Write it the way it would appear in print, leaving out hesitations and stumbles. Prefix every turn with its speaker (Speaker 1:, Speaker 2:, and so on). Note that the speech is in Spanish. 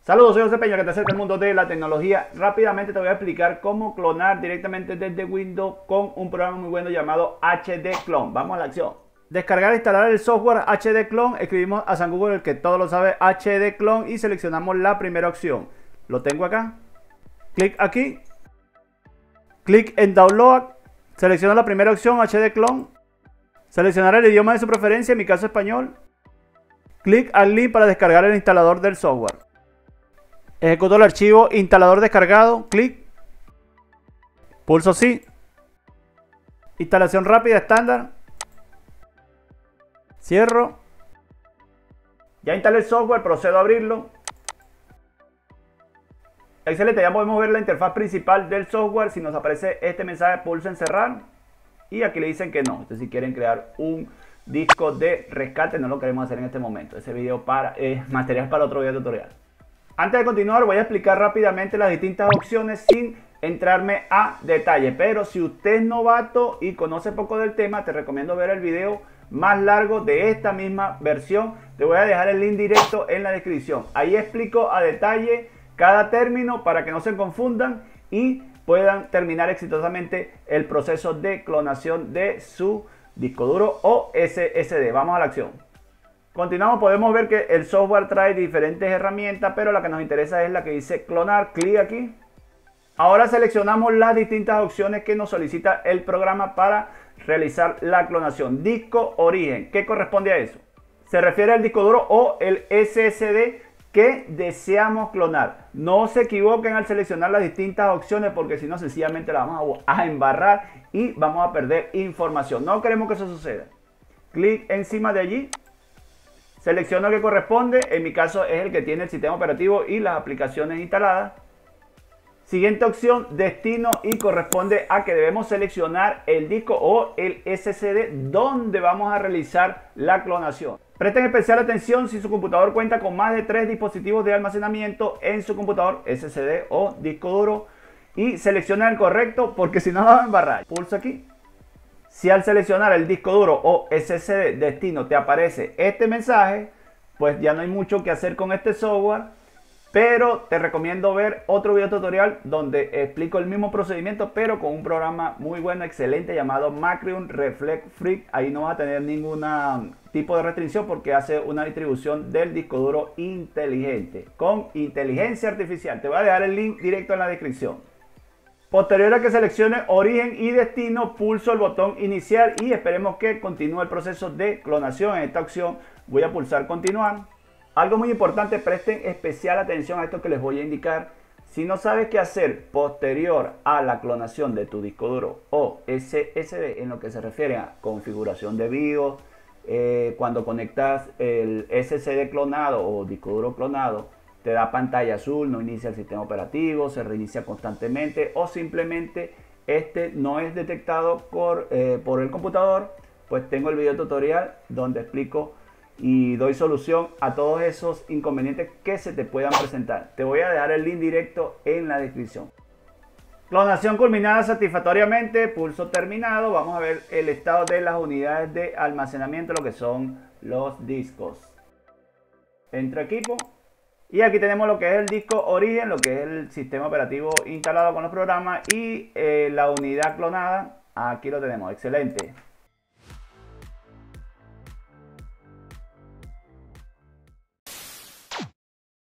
Speaker 1: Saludos, soy José Peña, que te acerca al mundo de la tecnología. Rápidamente te voy a explicar cómo clonar directamente desde Windows con un programa muy bueno llamado HD Clone. Vamos a la acción. Descargar e instalar el software HD Clone. Escribimos a San Google, el que todo lo sabe, HD Clone, y seleccionamos la primera opción. Lo tengo acá. Clic aquí. Clic en Download. Selecciono la primera opción, HD Clone. Seleccionar el idioma de su preferencia, en mi caso español. Clic al link para descargar el instalador del software. Ejecuto el archivo instalador descargado. Clic. Pulso sí. Instalación rápida estándar. Cierro. Ya instalé el software, procedo a abrirlo. Excelente, ya podemos ver la interfaz principal del software. Si nos aparece este mensaje, pulso en cerrar. Y aquí le dicen que no. Entonces, si quieren crear un disco de rescate, no lo queremos hacer en este momento. Ese video es material para otro video tutorial. Antes de continuar, voy a explicar rápidamente las distintas opciones sin entrarme a detalle. Pero si usted es novato y conoce poco del tema, te recomiendo ver el video más largo de esta misma versión. Te voy a dejar el link directo en la descripción. Ahí explico a detalle cada término para que no se confundan y puedan terminar exitosamente el proceso de clonación de su disco duro o SSD. Vamos a la acción. Continuamos, podemos ver que el software trae diferentes herramientas, pero la que nos interesa es la que dice clonar. Clic aquí. Ahora seleccionamos las distintas opciones que nos solicita el programa para realizar la clonación. Disco origen, ¿qué corresponde a eso? Se refiere al disco duro o el SSD que deseamos clonar. No se equivoquen al seleccionar las distintas opciones, porque si no, sencillamente la vamos a embarrar y vamos a perder información. No queremos que eso suceda. Clic encima de allí. Selecciono el que corresponde. En mi caso es el que tiene el sistema operativo y las aplicaciones instaladas. Siguiente opción, destino, y corresponde a que debemos seleccionar el disco o el SSD donde vamos a realizar la clonación. Presten especial atención si su computador cuenta con más de 3 dispositivos de almacenamiento en su computador, SSD o disco duro, y seleccionen el correcto, porque si no va a embarrar. Pulso aquí. Si al seleccionar el disco duro o SSD destino te aparece este mensaje, pues ya no hay mucho que hacer con este software. Pero te recomiendo ver otro video tutorial donde explico el mismo procedimiento, pero con un programa muy bueno, excelente, llamado Macrium Reflex Freak. Ahí no vas a tener ningún tipo de restricción porque hace una distribución del disco duro inteligente, con inteligencia artificial. Te voy a dejar el link directo en la descripción. Posterior a que seleccione origen y destino, pulso el botón iniciar y esperemos que continúe el proceso de clonación. En esta opción voy a pulsar continuar. Algo muy importante, presten especial atención a esto que les voy a indicar. Si no sabes qué hacer posterior a la clonación de tu disco duro o SSD en lo que se refiere a configuración de BIOS, cuando conectas el SSD clonado o disco duro clonado, te da pantalla azul, no inicia el sistema operativo, se reinicia constantemente o simplemente este no es detectado por el computador, pues tengo el video tutorial donde explico y doy solución a todos esos inconvenientes que se te puedan presentar. Te voy a dejar el link directo en la descripción. Clonación culminada satisfactoriamente, pulso terminado. Vamos a ver el estado de las unidades de almacenamiento, lo que son los discos. Entro a equipo y aquí tenemos lo que es el disco origen, lo que es el sistema operativo instalado con los programas y la unidad clonada. Aquí lo tenemos, excelente.